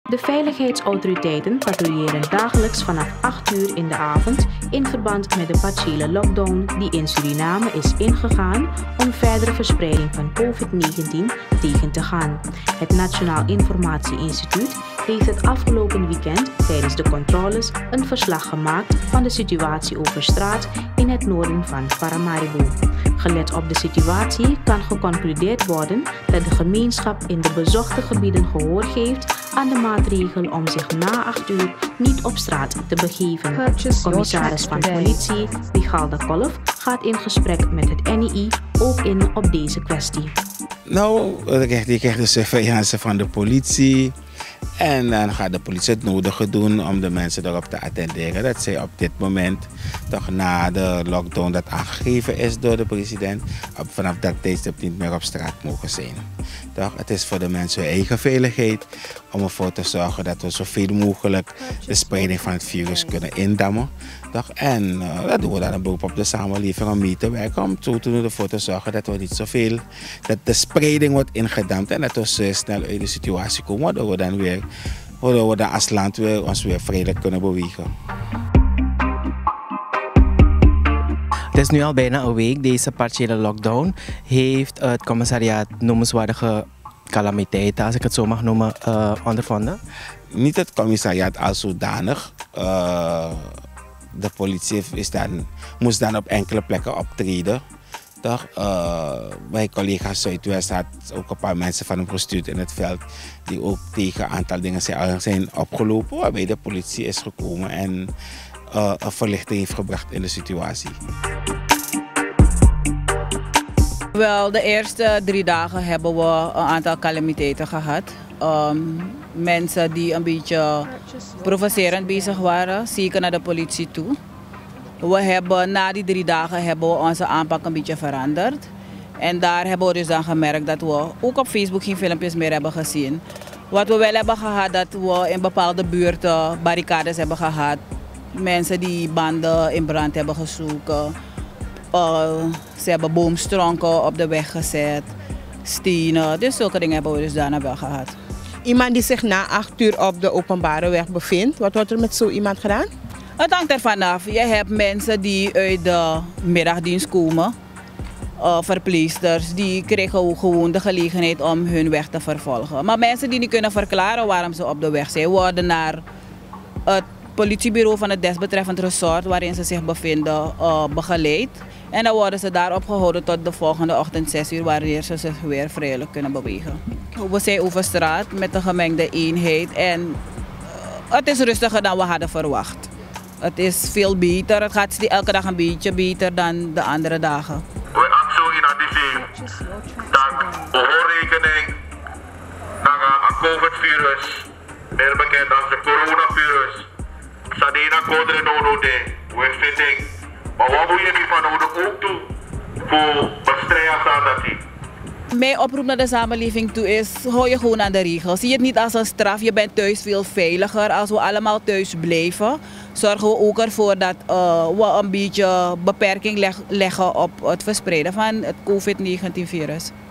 De veiligheidsautoriteiten patrouilleren dagelijks vanaf 8 uur in de avond in verband met de partiële lockdown die in Suriname is ingegaan om verdere verspreiding van COVID-19 tegen te gaan. Het Nationaal Informatie Instituut heeft het afgelopen weekend tijdens de controles een verslag gemaakt van de situatie over straat in het noorden van Paramaribo. Gelet op de situatie kan geconcludeerd worden dat de gemeenschap in de bezochte gebieden gehoor geeft aan de maatregel om zich na 8 uur niet op straat te begeven. Commissaris van Politie, Michal de Kolf, gaat in gesprek met het NII ook in op deze kwestie. Nou, je krijgt de surveillance van de politie. En dan gaat de politie het nodige doen om de mensen erop te attenderen dat zij op dit moment, toch na de lockdown dat aangegeven is door de president, vanaf dat tijdstip niet meer op straat mogen zijn. Toch? Het is voor de mensen hun eigen veiligheid om ervoor te zorgen dat we zoveel mogelijk de spreiding van het virus kunnen indammen. Toch? En dat doen we dan een beroep op de samenleving om mee te werken, om ervoor te zorgen dat we niet zoveel, dat de spreiding wordt ingedamd en dat we zo snel uit de situatie komen, waardoor we dan als land ons weer vrijelijk kunnen bewegen. Het is nu al bijna een week, deze partiële lockdown. Heeft het commissariaat noemenswaardige calamiteiten, als ik het zo mag noemen, ondervonden? Niet het commissariaat als zodanig. De politie moest dan op enkele plekken optreden. Toch? Mijn collega Zuidwest had ook een paar mensen van hem gestuurd in het veld die ook tegen een aantal dingen zijn opgelopen, waarbij de politie is gekomen en een verlichting heeft gebracht in de situatie. Wel, de eerste 3 dagen hebben we een aantal calamiteiten gehad. Mensen die een beetje provocerend bezig waren, zeker naar de politie toe. Na die 3 dagen hebben we onze aanpak een beetje veranderd. En daar hebben we dus dan gemerkt dat we ook op Facebook geen filmpjes meer hebben gezien. Wat we wel hebben gehad, dat we in bepaalde buurten barricades hebben gehad. Mensen die banden in brand hebben gestoken. Ze hebben boomstronken op de weg gezet, stenen. Dus zulke dingen hebben we dus daarna wel gehad. Iemand die zich na 8 uur op de openbare weg bevindt, wat wordt er met zo iemand gedaan? Het hangt ervan af. Je hebt mensen die uit de middagdienst komen, verpleegsters, die krijgen ook gewoon de gelegenheid om hun weg te vervolgen. Maar mensen die niet kunnen verklaren waarom ze op de weg zijn, worden naar het politiebureau van het desbetreffend resort waarin ze zich bevinden begeleid. En dan worden ze daar opgehouden tot de volgende ochtend 6 uur, wanneer ze zich weer vrijelijk kunnen bewegen. We zijn over straat met een gemengde eenheid en het is rustiger dan we hadden verwacht. Het is veel beter, het gaat elke dag een beetje beter dan de andere dagen. We actie dat behoorrekening naar het COVID-virus, meer bekend als de coronavirus. Sadena kodre no de, we fitting. Maar wat moet je hiervan ook doen voor bestrijden? Mijn oproep naar de samenleving toe is, hou je gewoon aan de regels. Zie het niet als een straf, je bent thuis veel veiliger. Als we allemaal thuis blijven, zorgen we ook ervoor dat we een beetje beperking leggen op het verspreiden van het COVID-19 virus.